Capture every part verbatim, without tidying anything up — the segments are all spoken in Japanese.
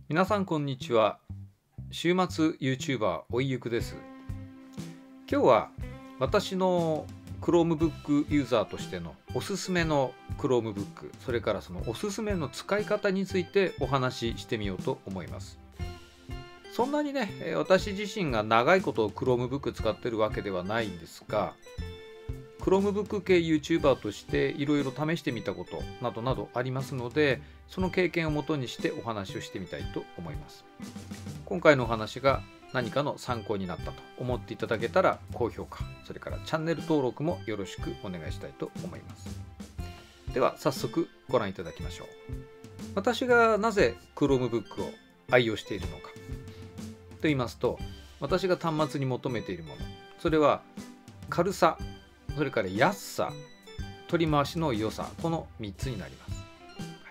皆さんこんにちは。週末 YouTuber おいゆくです。今日は私の Chromebook ユーザーとしてのおすすめの Chromebook、それからそのおすすめの使い方についてお話ししてみようと思います。そんなにね、私自身が長いこと Chromebook 使ってるわけではないんですが、Chromebook 系 YouTuber としていろいろ試してみたことなどなどありますので、その経験をもとにしてお話をしてみたいと思います。今回のお話が何かの参考になったと思っていただけたら高評価、それからチャンネル登録もよろしくお願いしたいと思います。では早速ご覧いただきましょう。私がなぜ Chromebook を愛用しているのかと言いますと、私が端末に求めているもの、それは軽さ、それから安さ、取り回しの良さ、このみっつになります。はい、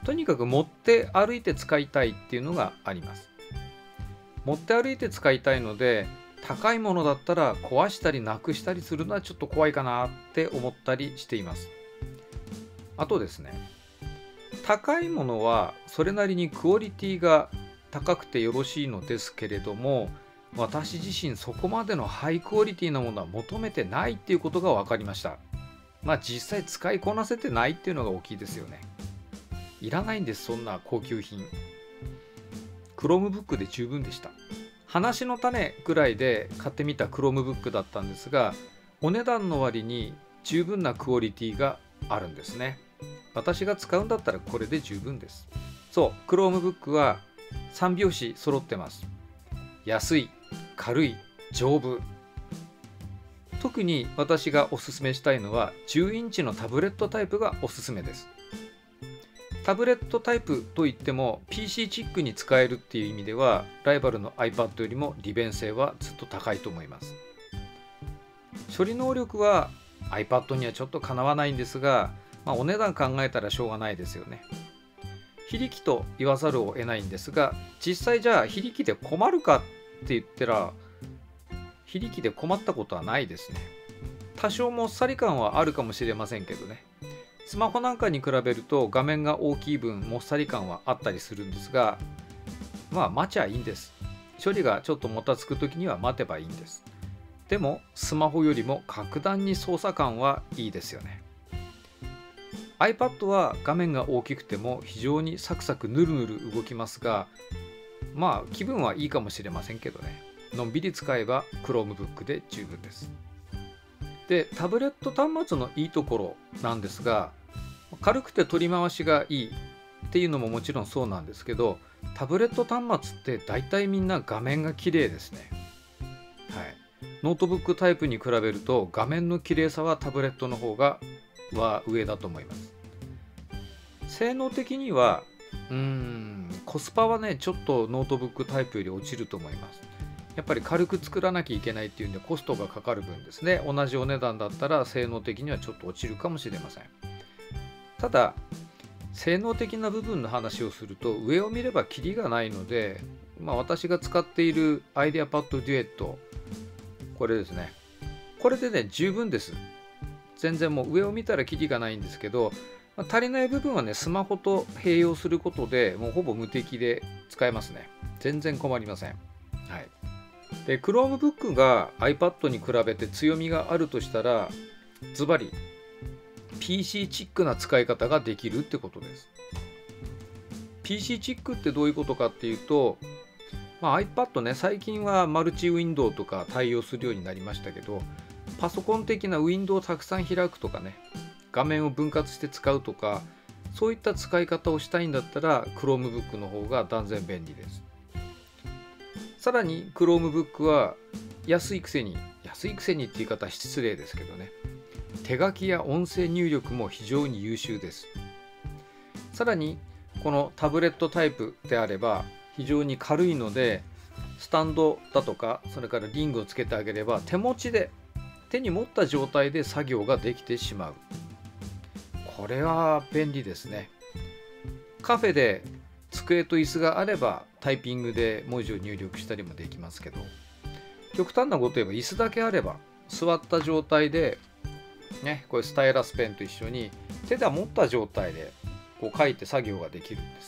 とにかく持って歩いて使いたいっていうのがあります。持って歩いて使いたいので、高いものだったら壊したりなくしたりするのはちょっと怖いかなって思ったりしています。あとですね、高いものはそれなりにクオリティが高くてよろしいのですけれども、私自身そこまでのハイクオリティなものは求めてないっていうことが分かりました。まあ実際使いこなせてないっていうのが大きいですよね。いらないんです、そんな高級品。Chromebook で十分でした。話の種ぐらいで買ってみた Chromebook だったんですが、お値段の割に十分なクオリティがあるんですね。私が使うんだったらこれで十分です。そう、Chromebook はさんびょうし揃ってます。安い、軽い、丈夫。特に私がおすすめしたいのはじゅうインチのタブレットタイプがおすすめです。タブレットタイプといっても ピーシー チックに使えるっていう意味ではライバルの iPad よりも利便性はずっと高いと思います。処理能力は iPad にはちょっとかなわないんですが、まあ、お値段考えたらしょうがないですよね。非力と言わざるを得ないんですが、実際じゃあ非力で困るかって言ったら非力で困ったことはないですね。多少もっさり感はあるかもしれませんけどね。スマホなんかに比べると画面が大きい分もっさり感はあったりするんですが、まあ待ちゃいいんです。処理がちょっともたつく時には待てばいいんです。でもスマホよりも格段に操作感はいいですよね。iPad は画面が大きくても非常にサクサクヌルヌル動きますが、まあ気分はいいかもしれませんけどね。のんびり使えば Chromebook で十分です。で、タブレット端末のいいところなんですが、軽くて取り回しがいいっていうのももちろんそうなんですけど、タブレット端末って大体みんな画面が綺麗ですね。はい。ノートブックタイプに比べると画面の綺麗さはタブレットの方がは上だと思います。性能的にはうーんコスパはねちょっとノートブックタイプより落ちると思います。やっぱり軽く作らなきゃいけないっていうんでコストがかかる分ですね、同じお値段だったら性能的にはちょっと落ちるかもしれません。ただ性能的な部分の話をすると上を見ればキリがないので、まあ、私が使っている IdeaPad Duet、 これですね、これでね十分です。全然もう上を見たらキリがないんですけど、まあ、足りない部分はねスマホと併用することでもうほぼ無敵で使えますね。全然困りません。はい。で Chromebook が iPad に比べて強みがあるとしたら、ズバリ ピーシー チックな使い方ができるってことです。 ピーシー チックってどういうことかっていうと、まあ、iPad ね最近はマルチウィンドウとか対応するようになりましたけど、パソコン的なウィンドウをたくさん開くとかね、画面を分割して使うとか、そういった使い方をしたいんだったら Chromebook の方が断然便利です。さらに Chromebook は安いくせに、安いくせにって言い方は失礼ですけどね、手書きや音声入力も非常に優秀です。さらにこのタブレットタイプであれば非常に軽いので、スタンドだとかそれからリングをつけてあげれば手持ちで手に持った状態で作業ができてしまう。これは便利ですね。カフェで机と椅子があればタイピングで文字を入力したりもできますけど、極端なこと言えば椅子だけあれば座った状態でね、これスタイラスペンと一緒に手で持った状態でこう書いて作業ができるんですよ。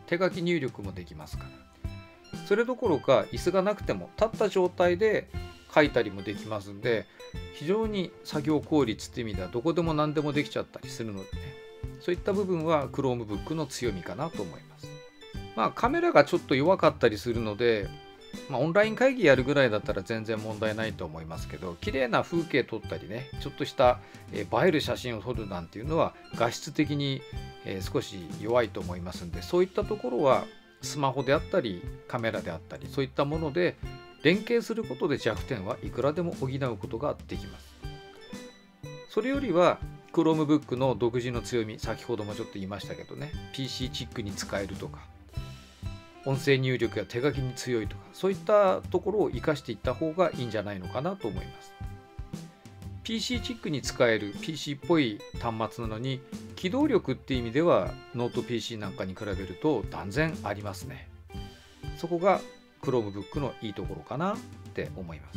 手書き入力もできますから。それどころか椅子がなくても立った状態で書いたりもできますんで、非常に作業効率っていう意味ではどこでも何でもできちゃったりするのでね、そういった部分は Chromebook の強みかなと思います。まあカメラがちょっと弱かったりするので、まあ、オンライン会議やるぐらいだったら全然問題ないと思いますけど、綺麗な風景撮ったりね、ちょっとした映える写真を撮るなんていうのは画質的に少し弱いと思いますんで、そういったところはスマホであったりカメラであったり、そういったもので連携することで弱点はいくらでも補うことができます。それよりは Chromebook の独自の強み、先ほどもちょっと言いましたけどね、 ピーシー チックに使えるとか、音声入力や手書きに強いとか、そういったところを生かしていった方がいいんじゃないのかなと思います。 ピーシー チックに使える ピーシー っぽい端末なのに、機動力っていう意味ではノート ピーシー なんかに比べると断然ありますね。そこが Chromebook のいいところかなって思います。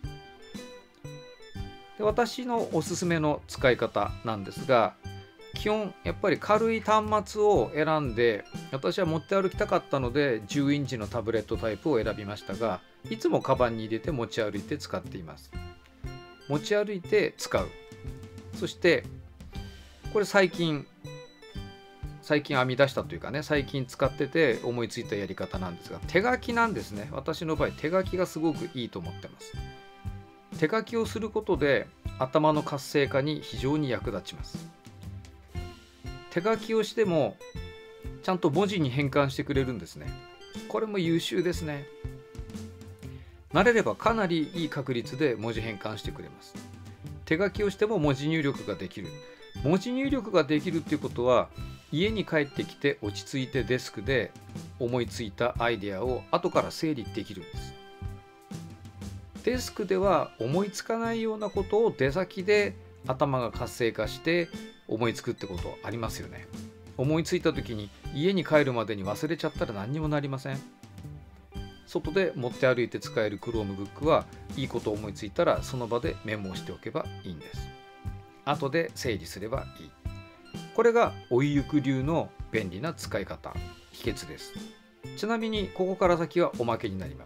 で、私のおすすめの使い方なんですが、基本やっぱり軽い端末を選んで、私は持って歩きたかったのでじゅうインチのタブレットタイプを選びましたが、いつもカバンに入れて持ち歩いて使っています。持ち歩いて使う。そしてこれ最近最近編み出したというかね、最近使ってて思いついたやり方なんですが、手書きなんですね。私の場合手書きがすごくいいと思ってます。手書きをすることで頭の活性化に非常に役立ちます。手書きをしてもちゃんと文字に変換してくれるんですね。これも優秀ですね。慣れればかなりいい確率で文字変換してくれます。手書きをしても文字入力ができる。文字入力ができるっていうことは、家に帰ってきて落ち着いてデスクで思いついたアイデアを後から整理できるんです。デスクでは思いつかないようなことを出先で頭が活性化して思いつくってことありますよね。思いついた時に家に帰るまでに忘れちゃったら何にもなりません。外で持って歩いて使える Chromebook はいいことを思いついたらその場でメモをしておけばいいんです。後で整理すればいい。これが追いゆく流の便利な使い方、秘訣です。ちなみにここから先はおまけになります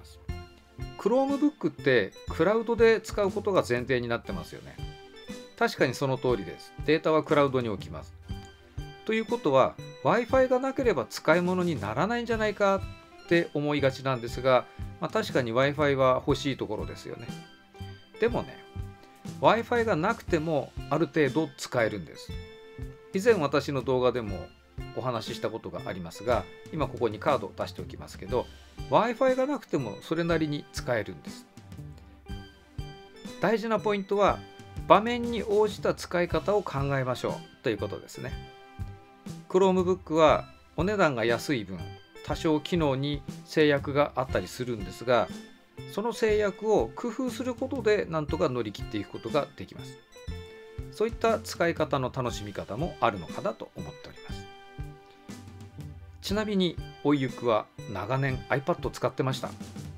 。Chromebook ってクラウドで使うことが前提になってますよね。確かにその通りです。データはクラウドに置きます。ということは Wi-Fi がなければ使い物にならないんじゃないかって思いがちなんですが、まあ、確かに Wi-Fi は欲しいところですよね。でもね、Wi-Fi がなくてもある程度使えるんです。以前私の動画でもお話ししたことがありますが、今ここにカードを出しておきますけど、Wi-Fi がなくてもそれなりに使えるんです。大事なポイントは場面に応じた使い方を考えましょうということですね。Chromebook はお値段が安い分、多少機能に制約があったりするんですが、その制約を工夫することでなんとか乗り切っていくことができます。そういった使い方の楽しみ方もあるのかなと思っております。ちなみにおいゆくは長年 iPad 使ってました。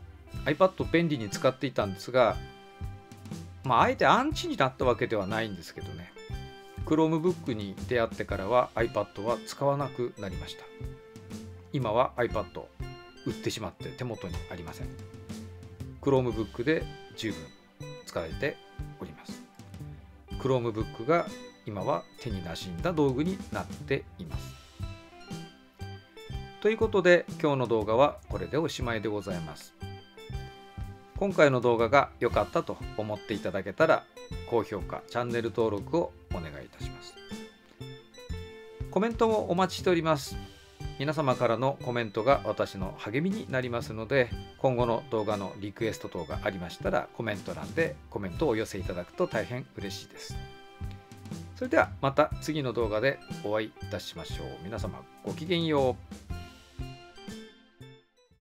iPad 便利に使っていたんですが、まああえてアンチになったわけではないんですけどね、 Chromebook に出会ってからは iPad は使わなくなりました。今は iPad 売ってしまって手元にありません。 Chromebook で十分使えております。 Chromebook が今は手になじんだ道具になっています。ということで今日の動画はこれでおしまいでございます。今回の動画が良かったと思っていただけたら高評価、チャンネル登録をお願いいたします。コメントもお待ちしております。皆様からのコメントが私の励みになりますので、今後の動画のリクエスト等がありましたらコメント欄でコメントをお寄せいただくと大変嬉しいです。それではまた次の動画でお会いいたしましょう。皆様ごきげんよう。